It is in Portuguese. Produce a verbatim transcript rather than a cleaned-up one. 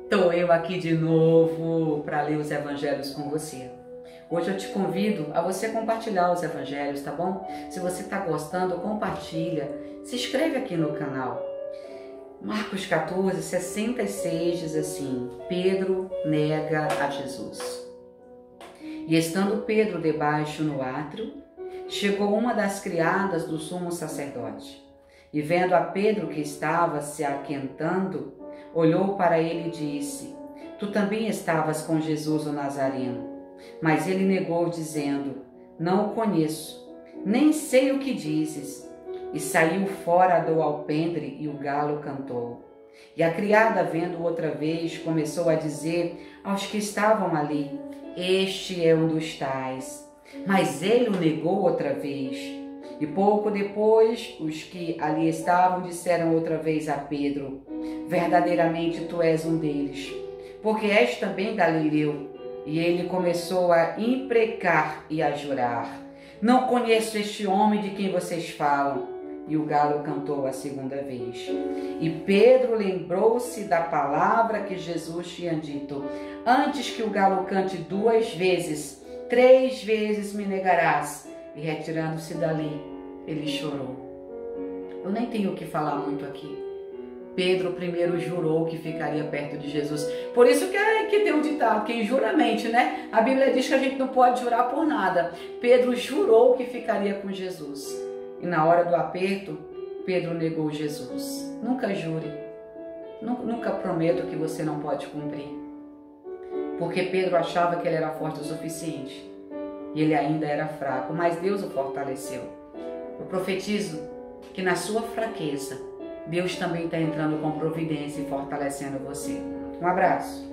Tô eu aqui de novo para ler os evangelhos com você. Hoje eu te convido a você compartilhar os evangelhos, tá bom? Se você tá gostando, compartilha, se inscreve aqui no canal. Marcos quatorze, sessenta e seis diz assim: Pedro nega a Jesus. E estando Pedro debaixo no átrio, chegou uma das criadas do sumo sacerdote, e vendo a Pedro que estava se aquentando, olhou para ele e disse: Tu também estavas com Jesus o Nazareno. Mas ele negou, dizendo: Não o conheço, nem sei o que dizes. E saiu fora do alpendre, e o galo cantou. E a criada, vendo outra vez, começou a dizer aos que estavam ali: Este é um dos tais. Mas ele o negou outra vez. E pouco depois, os que ali estavam disseram outra vez a Pedro: Verdadeiramente tu és um deles, porque és também galileu. E ele começou a imprecar e a jurar: Não conheço este homem de quem vocês falam. E o galo cantou a segunda vez. E Pedro lembrou-se da palavra que Jesus tinha dito: Antes que o galo cante duas vezes, três vezes me negarás. E retirando-se dali, ele chorou. Eu nem tenho o que falar muito aqui. Pedro primeiro jurou que ficaria perto de Jesus. Por isso que, é, que tem um ditado: quem jura mente, né? A Bíblia diz que a gente não pode jurar por nada. Pedro jurou que ficaria com Jesus. E na hora do aperto, Pedro negou Jesus. Nunca jure. Nunca prometa que você não pode cumprir. Porque Pedro achava que ele era forte o suficiente. E ele ainda era fraco, mas Deus o fortaleceu. Eu profetizo que na sua fraqueza, Deus também está entrando com providência e fortalecendo você. Um abraço.